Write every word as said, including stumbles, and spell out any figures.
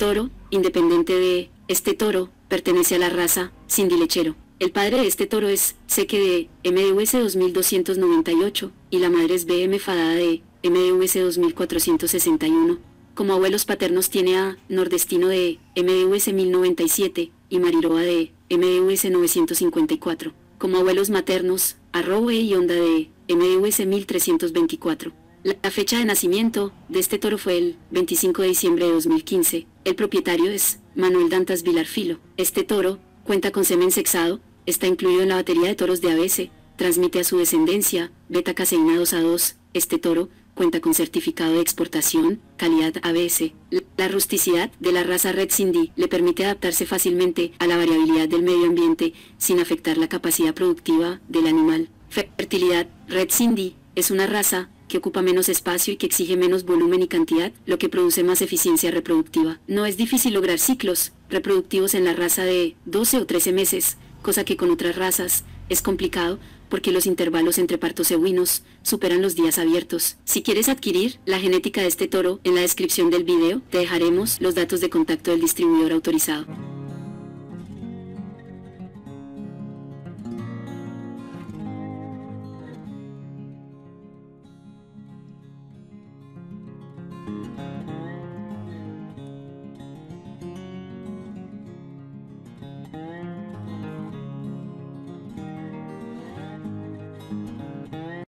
Toro, independiente de, este toro, pertenece a la raza Cindy Lechero. El padre de este toro es Seque de M D U S dos mil doscientos noventa y ocho y la madre es B M Fadada de M D U S dos mil cuatrocientos sesenta y uno. Como abuelos paternos tiene a Nordestino de M D U S mil noventa y siete y Mariroa de M D U S novecientos cincuenta y cuatro. Como abuelos maternos, a Rowe y Honda de M D U S mil trescientos veinticuatro. La fecha de nacimiento de este toro fue el veinticinco de diciembre de dos mil quince. El propietario es Manuel Dantas Vilarfilo. Este toro cuenta con semen sexado, está incluido en la batería de toros de A B S, transmite a su descendencia beta caseína dos a dos. Este toro cuenta con certificado de exportación, calidad A B S. La rusticidad de la raza Red Cindy le permite adaptarse fácilmente a la variabilidad del medio ambiente sin afectar la capacidad productiva del animal. Fertilidad. Red Cindy es una raza que ocupa menos espacio y que exige menos volumen y cantidad, lo que produce más eficiencia reproductiva. No es difícil lograr ciclos reproductivos en la raza de doce o trece meses, cosa que con otras razas es complicado porque los intervalos entre partos equinos superan los días abiertos. Si quieres adquirir la genética de este toro, en la descripción del video te dejaremos los datos de contacto del distribuidor autorizado.